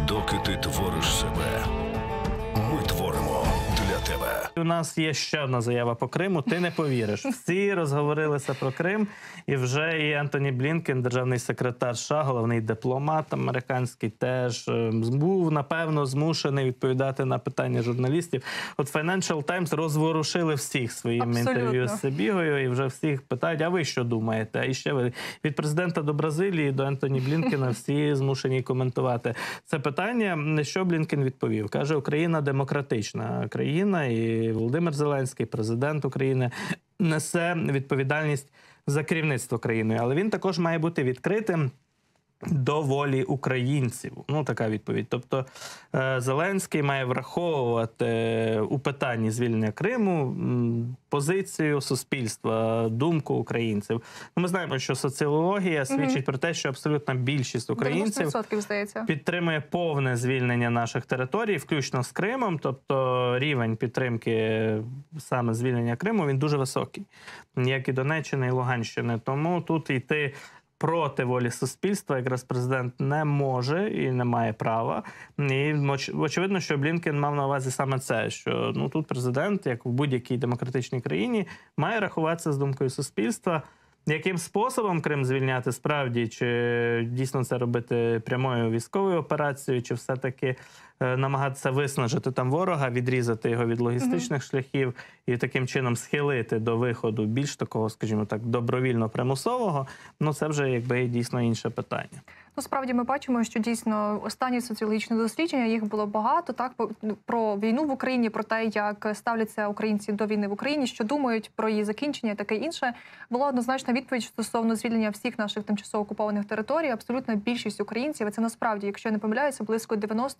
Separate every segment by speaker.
Speaker 1: Доки ти твориш себе, ми творимо для тебе.
Speaker 2: У нас є ще одна заява по Криму. Ти не повіриш. Всі розговорилися про Крим. І вже і Ентоні Блінкен, державний секретар США, головний дипломат американський, теж був, напевно, змушений відповідати на питання журналістів. От Financial Times розворушили всіх своїм інтерв'ю з Сибігою і вже всіх питають, а ви що думаєте? А і ще ви від президента до Бразилії до Ентоні Блінкена всі змушені коментувати це питання. Що Блінкен відповів? Каже, Україна демократична країна, і Володимир Зеленський, президент України, несе відповідальність за керівництво країною, але він також має бути відкритим до волі українців. Ну, така відповідь. Тобто Зеленський має враховувати у питанні звільнення Криму позицію суспільства, думку українців. Ну, ми знаємо, що соціологія свідчить про те, що абсолютна більшість українців підтримує повне звільнення наших територій, включно з Кримом. Тобто рівень підтримки саме звільнення Криму, він дуже високий, як і Донеччини, і Луганщини. Тому тут йти проти волі суспільства якраз президент не може і не має права. І очевидно, що Блінкен мав на увазі саме це, що ну, тут президент, як в будь-якій демократичній країні, має рахуватися з думкою суспільства. Яким способом Крим звільняти справді? Чи дійсно це робити прямою військовою операцією, чи все-таки намагатися виснажити там ворога, відрізати його від логістичних шляхів і таким чином схилити до виходу більш такого, скажімо так, добровільно-примусового? Ну це вже якби дійсно інше питання.
Speaker 3: Ну, справді ми бачимо, що дійсно останні соціологічні дослідження, їх було багато, так, про війну в Україні, про те, як ставляться українці до війни в Україні, що думають про її закінчення і таке інше. Була однозначна відповідь стосовно звільнення всіх наших тимчасово окупованих територій. Абсолютна більшість українців, і це насправді, якщо я не помиляюся, близько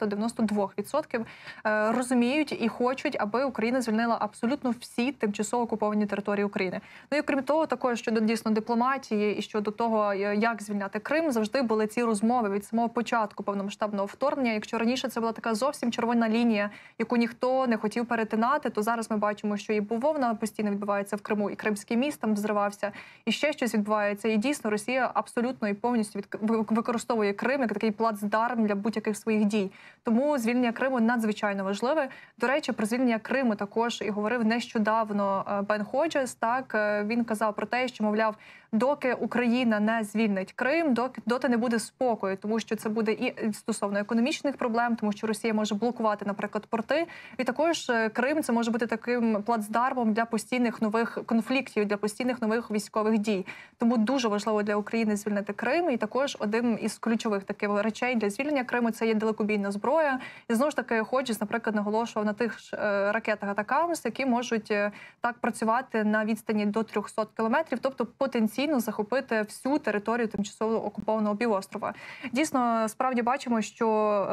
Speaker 3: 90-92% розуміють і хочуть, аби Україна звільнила абсолютно всі тимчасово окуповані території України. Ну і крім того, також щодо дійсно дипломатії і щодо того, як звільняти Крим, завжди були ці розмови від самого початку повномасштабного вторгнення. Якщо раніше це була така зовсім червона лінія, яку ніхто не хотів перетинати, то зараз ми бачимо, що і бавовна постійно відбувається в Криму, і Кримський міст там взривався, і ще щось відбувається. І дійсно Росія абсолютно і повністю використовує Крим як такий плацдарм для будь-яких своїх дій. Тому звільнення Криму надзвичайно важливе. До речі, про звільнення Криму також і говорив нещодавно Бен Ходжес. Так, він казав про те, що, мовляв, доки Україна не звільнить Крим, доти не буде спокою, тому що це буде і стосовно економічних проблем, тому що Росія може блокувати, наприклад, порти. І також Крим це може бути таким плацдармом для постійних нових конфліктів, для постійних нових військових дій. Тому дуже важливо для України звільнити Крим. І також один із ключових таких речей для звільнення Криму – це є далекобійна зброя. І знову ж таки Ходжес, наприклад, наголошував на тих ракетах «Атакамс», які можуть так працювати на відстані до 300 кілометрів, тобто потенційно захопити всю територію тимчасово окупованого півострова. Дійсно, справді бачимо, що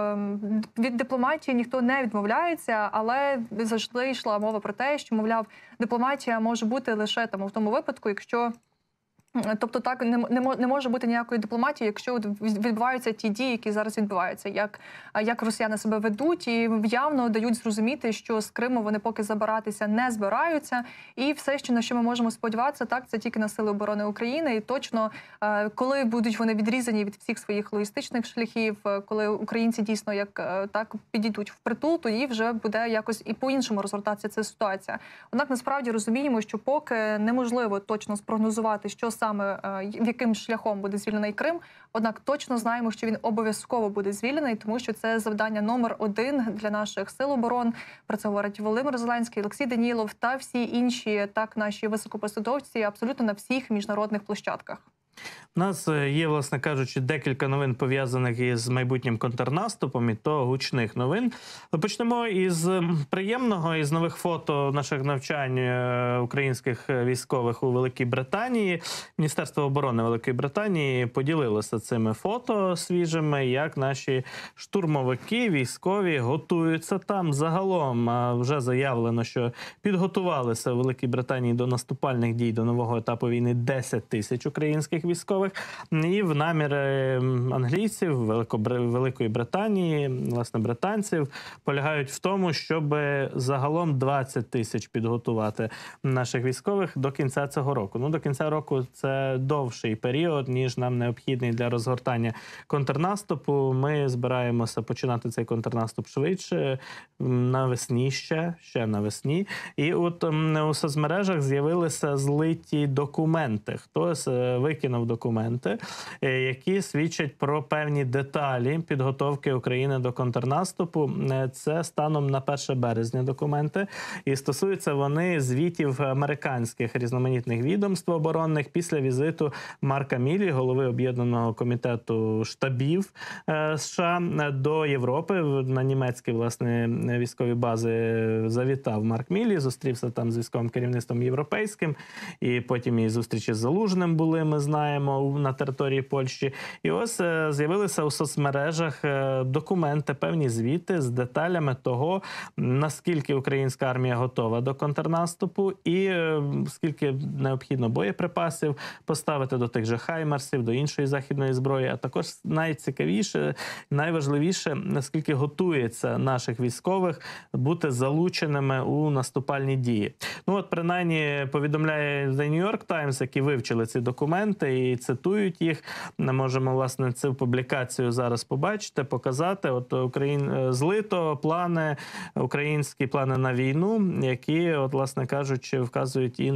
Speaker 3: від дипломатії ніхто не відмовляється, але завжди йшла мова про те, що, мовляв, дипломатія може бути лише там у тому випадку, якщо... Тобто так не може бути ніякої дипломатії, якщо відбуваються ті дії, які зараз відбуваються, як росіяни себе ведуть і явно дають зрозуміти, що з Криму вони поки забиратися не збираються. І все, на що ми можемо сподіватися, так, це тільки на Сили оборони України. І точно, коли будуть вони відрізані від всіх своїх логістичних шляхів, коли українці дійсно так підійдуть в притул, то їй вже буде якось і по-іншому розгортатися ця ситуація. Однак насправді розуміємо, що поки неможливо точно спрогнозувати, що саме яким шляхом буде звільнений Крим, однак точно знаємо, що він обов'язково буде звільнений, тому що це завдання номер 1 для наших сил оборон. Про це говорить Володимир Зеленський, Олексій Данілов та всі інші так наші високопосадовці абсолютно на всіх міжнародних площадках.
Speaker 2: У нас є, власне кажучи, декілька новин пов'язаних із майбутнім контрнаступом, і то гучних новин. Почнемо із приємного, із нових фото наших навчань українських військових у Великій Британії. Міністерство оборони Великої Британії поділилося цими фото свіжими, як наші штурмовики, військові готуються там. Загалом вже заявлено, що підготувалися у Великій Британії до наступальних дій, до нового етапу війни 10 тисяч українських українських військових. І в наміри англійців, Великої Британії, власне, британців, полягають в тому, щоб загалом 20 тисяч підготувати наших військових до кінця цього року. Ну, до кінця року це довший період, ніж нам необхідний для розгортання контрнаступу. Ми збираємося починати цей контрнаступ швидше, навесні ще навесні. І от у соцмережах з'явилися злиті документи. Хтось викинув документи, які свідчать про певні деталі підготовки України до контрнаступу. Це станом на 1 березня документи. І стосуються вони звітів американських різноманітних відомств оборонних після візиту Марка Міллі, голови Об'єднаного комітету штабів США, до Європи. На німецькі, власне, військові бази завітав Марк Міллі, зустрівся там з військовим керівництвом європейським, і потім і зустрічі з Залужним були, ми знаємо, на території Польщі. І ось з'явилися у соцмережах документи, певні звіти з деталями того, наскільки українська армія готова до контрнаступу і скільки необхідно боєприпасів поставити до тих же хаймарсів, до іншої західної зброї, а також найцікавіше, найважливіше, наскільки готується наших військових бути залученими у наступальні дії. Ну от, принаймні, повідомляє The New York Times, які вивчили ці документи і цитують їх. Ми можемо, власне, цю публікацію зараз побачити, показати. От злито плани, українські плани на війну, які, от, власне кажучи, вказують і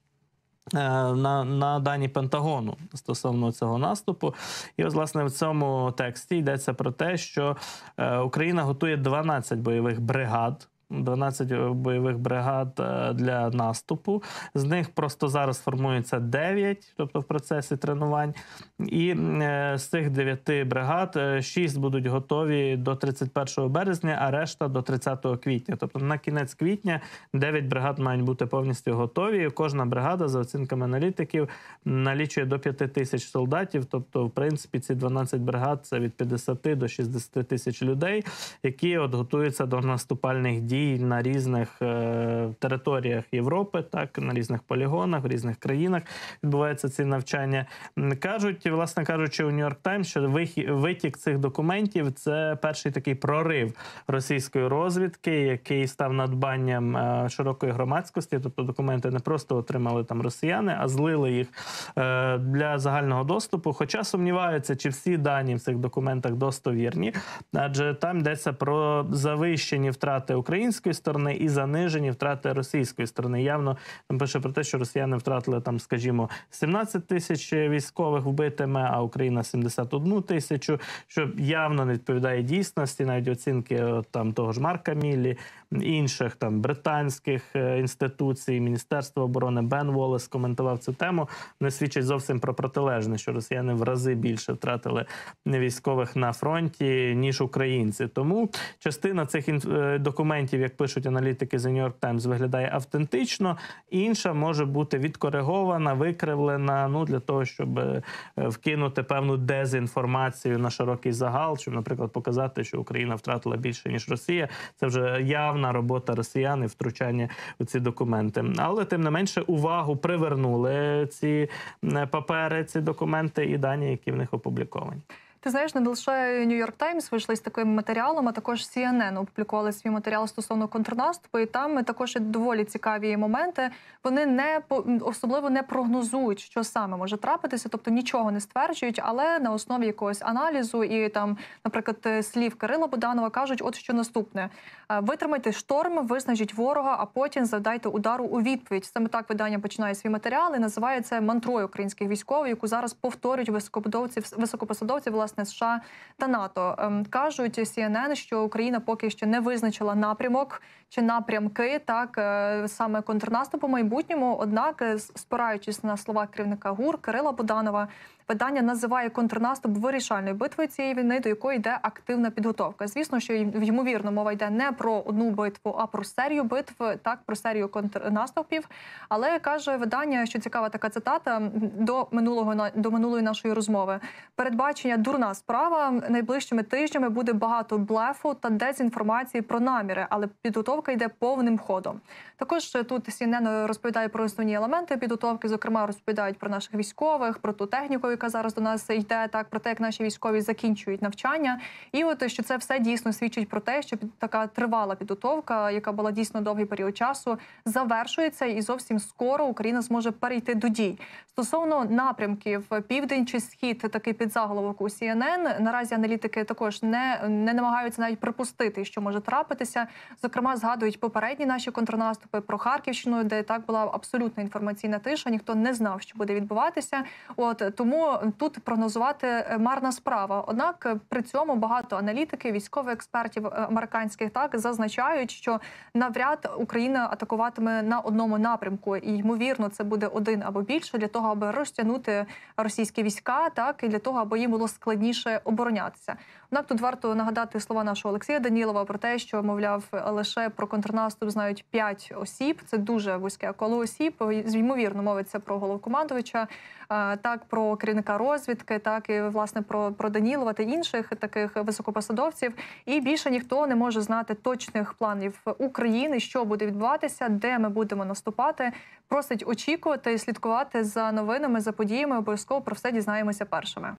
Speaker 2: на дані Пентагону стосовно цього наступу. І ось, власне, в цьому тексті йдеться про те, що Україна готує 12 бойових бригад. 12 бойових бригад для наступу. З них просто зараз формується 9, тобто в процесі тренувань. І з цих 9 бригад 6 будуть готові до 31 березня, а решта до 30 квітня. Тобто на кінець квітня 9 бригад мають бути повністю готові. Кожна бригада, за оцінками аналітиків, налічує до 5 тисяч солдатів. Тобто, в принципі, ці 12 бригад – це від 50 до 60 тисяч людей, які от готуються до наступальних дій на різних територіях Європи, так, на різних полігонах, в різних країнах відбуваються ці навчання. Кажуть, власне кажучи, у New York Times, що витік цих документів – це перший такий прорив російської розвідки, який став надбанням широкої громадськості. Тобто документи не просто отримали там росіяни, а злили їх для загального доступу. Хоча сумніваються, чи всі дані в цих документах достовірні, адже там йдеться про завищені втрати української сторони і занижені втрати російської сторони. Явно там пише про те, що росіяни втратили там, скажімо, 17 тисяч військових вбитими, а Україна 71 тисячу, що явно не відповідає дійсності. Навіть оцінки там того ж Марка Міллі, інших там британських інституцій, Міністерства оборони, Бен Волес коментував цю тему, не свідчить зовсім про протилежне, що росіяни в рази більше втратили військових на фронті, ніж українці. Тому частина цих документів, як пишуть аналітики The New York Times, виглядає автентично, інша може бути відкоригована, викривлена, ну, для того, щоб вкинути певну дезінформацію на широкий загал, щоб, наприклад, показати, що Україна втратила більше, ніж Росія. Це вже явна робота росіян і втручання у ці документи. Але, тим не менше, увагу привернули ці папери, ці документи і дані, які в них опубліковані.
Speaker 3: Ти знаєш, не лише New York Times вийшли з таким матеріалом, а також CNN опублікували свій матеріал стосовно контрнаступу, і там також доволі цікаві моменти. Вони особливо не прогнозують, що саме може трапитися, тобто нічого не стверджують, але на основі якогось аналізу і там, наприклад, слів Кирила Буданова кажуть, от що наступне. Витримайте шторм, виснажіть ворога, а потім завдайте удару у відповідь. Саме так видання починає свій матеріал і називає це мантрою українських військових, яку зараз повторюють високопосадовці, власне, США та НАТО. Кажуть CNN, що Україна поки що не визначила напрямок чи напрямки, так, саме контрнаступу в майбутньому. Однак, спираючись на слова керівника ГУР Кирила Буданова, видання називає контрнаступ вирішальною битвою цієї війни, до якої йде активна підготовка. Звісно, що ймовірно мова йде не про одну битву, а про серію битв, так, про серію контрнаступів. Але каже видання, що цікава така цитата до минулої нашої розмови. Передбачення дурна справа. Найближчими тижнями буде багато блефу та дезінформації про наміри, але підготовка йде повним ходом. Також тут CNN розповідає про основні елементи підготовки, зокрема розповідають про наших військових, про ту техніку, яка зараз до нас йде, так, про те, як наші військові закінчують навчання. І от, що це все дійсно свідчить про те, що така тривала підготовка, яка була дійсно довгий період часу, завершується і зовсім скоро Україна зможе перейти до дій. Стосовно напрямків південь чи схід, такий підзаголовок у CNN, наразі аналітики також не намагаються навіть припустити, що може трапитися. Зокрема, згадують попередні наші контрнаступи про Харківщину, де так була абсолютна інформаційна тиша, ніхто не знав, що буде відбуватися. Тому тут прогнозувати марна справа. Однак при цьому багато аналітиків, військових експертів американських так зазначають, що навряд Україна атакуватиме на одному напрямку. І, ймовірно, це буде один або більше для того, аби розтягнути російські війська, так, і для того, аби їм було складніше оборонятися. Однак тут варто нагадати слова нашого Олексія Данілова про те, що, мовляв, лише про контрнаступ знають 5 осіб. Це дуже вузьке коло осіб. Ймовірно, мовиться про головнокомандувача, так, про керівника розвідки, так, і, власне, про Данілова та інших таких високопосадовців. І більше ніхто не може знати точних планів України, що буде відбуватися, де ми будемо наступати. Просить очікувати і слідкувати за новинами, за подіями. Обов'язково про все дізнаємося першими.